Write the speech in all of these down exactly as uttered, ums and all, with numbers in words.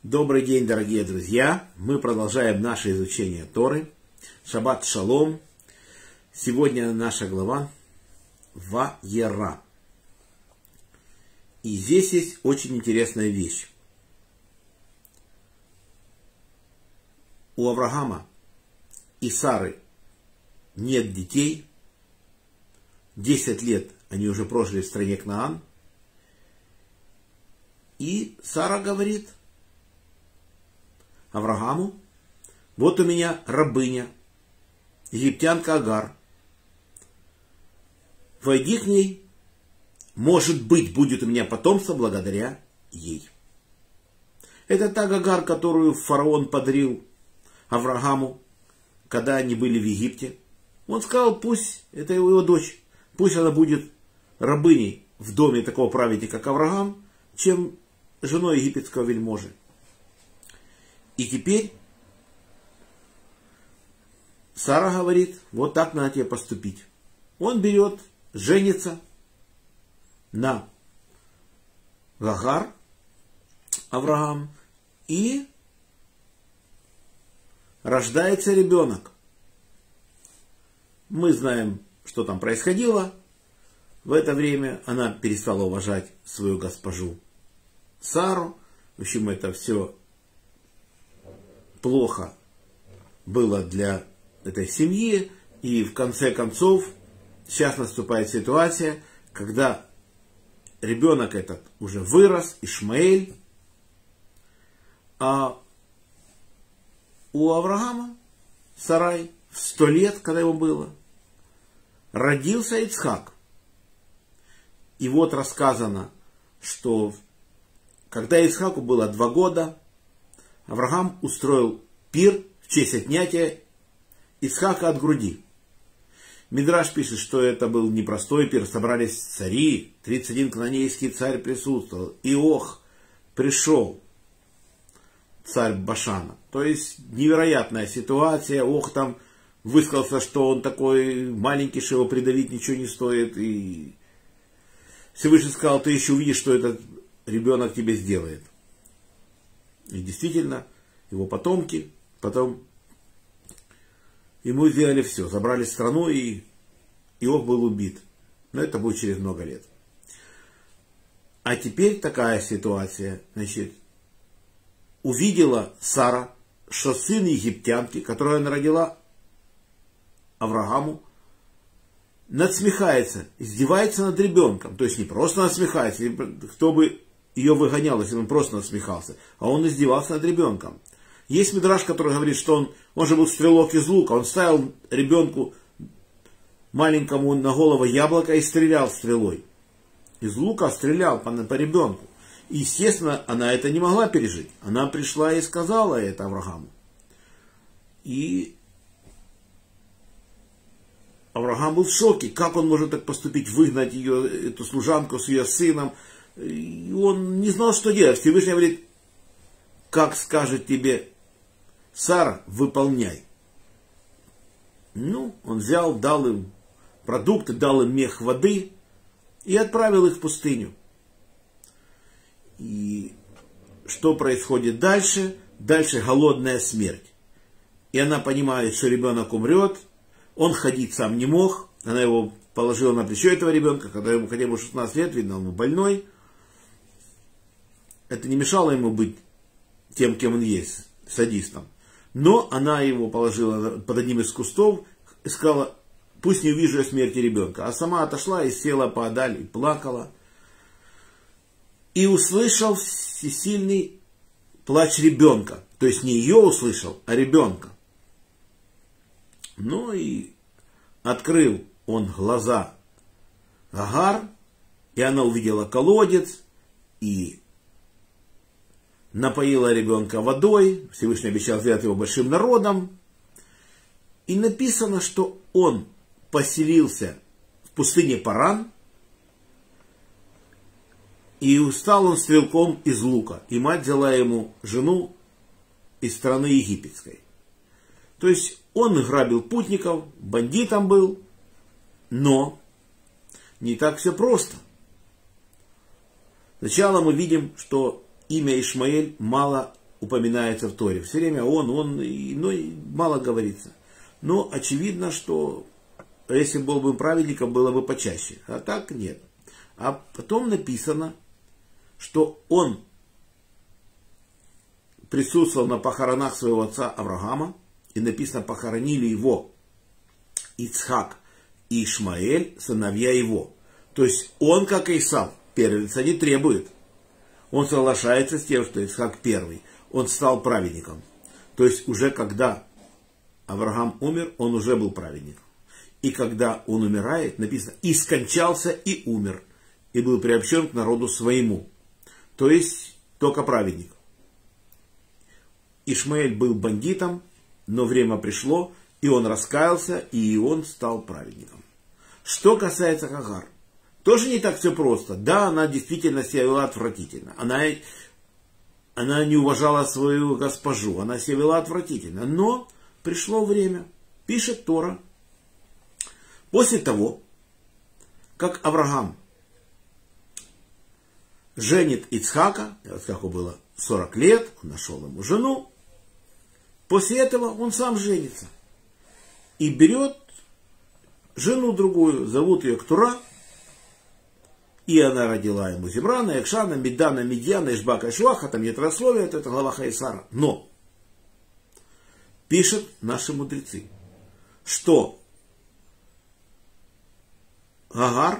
Добрый день, дорогие друзья! Мы продолжаем наше изучение Торы. Шаббат шалом. Сегодня наша глава Ваера. И здесь есть очень интересная вещь. У Авраама и Сары нет детей. Десять лет они уже прожили в стране Кнаан. И Сара говорит Аврааму: вот у меня рабыня, египтянка Агар. Войди к ней, может быть, будет у меня потомство благодаря ей. Это та Агар, которую фараон подарил Аврааму, когда они были в Египте. Он сказал, пусть, это его дочь, пусть она будет рабыней в доме такого праведника, как Авраам, чем женой египетского вельможи. И теперь Сара говорит, вот так надо тебе поступить. Он берет, женится на Агар, Авраам, и рождается ребенок. Мы знаем, что там происходило. В это время она перестала уважать свою госпожу Сару. В общем, это все плохо было для этой семьи. И в конце концов, сейчас наступает ситуация, когда ребенок этот уже вырос, Ишмаэль, а у Авраама, Сарай, в сто лет, когда ему было, родился Ицхак. И вот рассказано, что когда Ицхаку было два года, Авраам устроил пир в честь отнятия Ицхака от груди. Мидраш пишет, что это был непростой пир. Собрались цари, тридцать один кнаанейский царь присутствовал. И ох, пришел царь Башана. То есть невероятная ситуация. Ох, там высказался, что он такой маленький, что его придавить ничего не стоит. И Всевышний сказал, ты еще увидишь, что этот ребенок тебе сделает. И действительно, его потомки потом ему сделали все. Забрали страну, и Иов был убит. Но это будет через много лет. А теперь такая ситуация. Значит, увидела Сара, что сын египтянки, которую она родила Аврааму, надсмехается, издевается над ребенком. То есть не просто насмехается, кто бы ее выгонял, если он просто насмехался, а он издевался над ребенком. Есть мидраш, который говорит, что он, он же был стрелок из лука, он ставил ребенку маленькому на голову яблоко и стрелял стрелой. Из лука стрелял по, по ребенку. И, естественно, она это не могла пережить. Она пришла и сказала это Аврааму. И Авраам был в шоке. Как он может так поступить, выгнать ее, эту служанку с ее сыном? И он не знал, что делать. Всевышний говорит, как скажет тебе Сара, выполняй. Ну, он взял, дал им продукты, дал им мех воды и отправил их в пустыню. И что происходит дальше? Дальше голодная смерть. И она понимает, что ребенок умрет. Он ходить сам не мог. Она его положила на плечо этого ребенка, когда ему хотя бы шестнадцать лет, видно, он был больной. Это не мешало ему быть тем, кем он есть, садистом. Но она его положила под одним из кустов и сказала, пусть не увижу я смерти ребенка. А сама отошла и села поодаль и плакала. И услышал всесильный плач ребенка. То есть не ее услышал, а ребенка. Ну и открыл он глаза Агар, и она увидела колодец, и напоила ребенка водой. Всевышний обещал сделать его большим народом. И написано, что он поселился в пустыне Паран. И стал он стрелком из лука. И мать взяла ему жену из страны египетской. То есть он грабил путников, бандитом был. Но не так все просто. Сначала мы видим, что имя Ишмаэль мало упоминается в Торе. Все время он, он, и, ну, и мало говорится. Но очевидно, что если был бы праведником, было бы почаще. А так нет. А потом написано, что он присутствовал на похоронах своего отца Авраама. И написано, похоронили его Ицхак и Ишмаэль, сыновья его. То есть он, как Исав, первенца не требует. Он соглашается с тем, что Ицхак первый. Он стал праведником. То есть уже когда Авраам умер, он уже был праведником. И когда он умирает, написано, и скончался, и умер, и был приобщен к народу своему. То есть только праведник. Ишмаэль был бандитом, но время пришло, и он раскаялся, и он стал праведником. Что касается Агар, тоже не так все просто. Да, она действительно себя вела отвратительно. Она, она не уважала свою госпожу, она себя вела отвратительно. Но пришло время, пишет Тора, после того, как Авраам женит Ицхака, Ицхаку было сорок лет, он нашел ему жену, после этого он сам женится и берет жену другую, зовут ее Ктура, и она родила ему Зимрана, Якшана, Медана, Медьяна, Ишбака, Ишваха, там нет рассловия, это глава Хаисара. Но пишут наши мудрецы, что Агар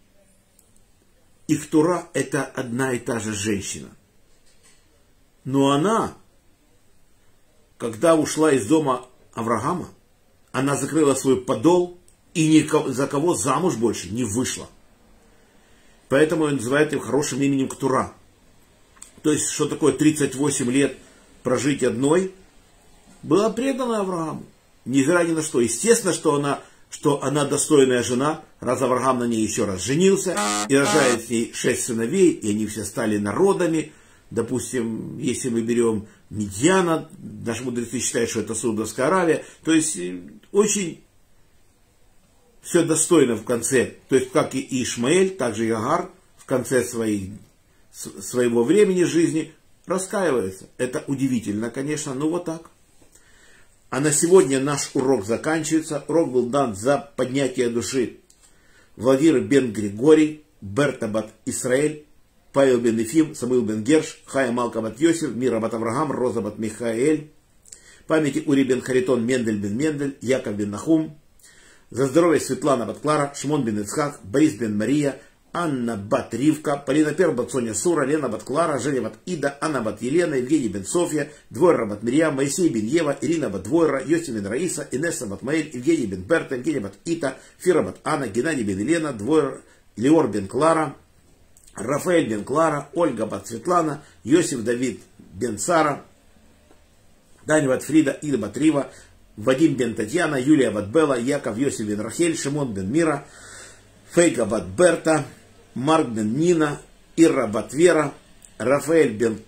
и Ктура это одна и та же женщина. Но она, когда ушла из дома Авраама, она закрыла свой подол и ни за кого замуж больше не вышла. Поэтому он называет ее хорошим именем Ктура. То есть, что такое тридцать восемь лет прожить одной, была предана Аврааму. Невзирая ни на что. Естественно, что она, что она достойная жена, раз Авраам на ней еще раз женился, и рожает с ней шесть сыновей, и они все стали народами. Допустим, если мы берем Медьяна, наши мудрецы считают, что это Саудовская Аравия. То есть, очень все достойно в конце. То есть, как и Ишмаэль, так же и Агар в конце своей, своего времени жизни раскаивается. Это удивительно, конечно, но вот так. А на сегодня наш урок заканчивается. Урок был дан за поднятие души Владимир бен Григорий, Берта бат Исраэль, Павел бен Ефим, Самуил бен Герш, Хая Малка бат Йосиф, Мира бат Авраам, Роза бат Михаэль, памяти Ури бен Харитон, Мендель бен Мендель, Яков бен Нахум, за здоровье Светлана бат Клара, Шимон бен Ицхак, Борис бен Мария, Анна бат Ривка, Полина Пер бат Соня Сура, Лена бат Клара, Женя бат Ида, Анна бат Елена, Евгений бен Софья, Двойра бат Мирьям, Моисей бен Ева, Ирина бат Двойра, Йосиф бен Раиса, Инесса бат Маэль, Евгений бен Берта, Евгений бат Ита, Фира бат Анна, Геннадий бен Елена, Двойра, Леор бен Клара, Рафаэль бен Клара, Ольга бат Светлана, Йосиф Давид бен Сара, Даня бат Фрида, Ида бат Рива, Вадим бен Татьяна, Юлия бат Белла, Яков Йосиф бен Рахель, Шимон бен Мира, Фейка бат Берта, Марк бен Нина, Ира бат Вера, Рафаэль бен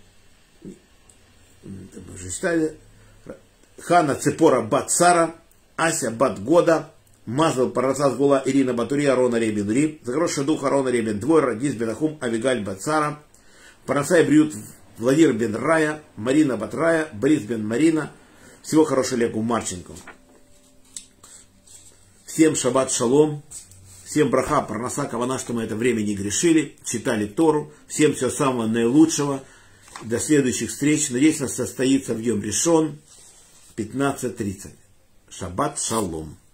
Хана Цепора бат Сара, Ася бат Года, Мазал Парасас Гула, Ирина Батури, Арона Ребен Ри, за хороший дух Арона Ребен Двойра, Дис бен Ахум, Авигаль бат Сара, Парасай Брют, Владимир бен Рая, Марина бат Рая, Борис бен Марина. Всего хорошего Олегу Марченко. Всем шаббат шалом. Всем браха, парнаса, кавана, что мы это время не грешили, читали Тору. Всем всего самого наилучшего. До следующих встреч. Надеюсь, нас состоится в Йом Ришон пятнадцать тридцать. Шаббат шалом.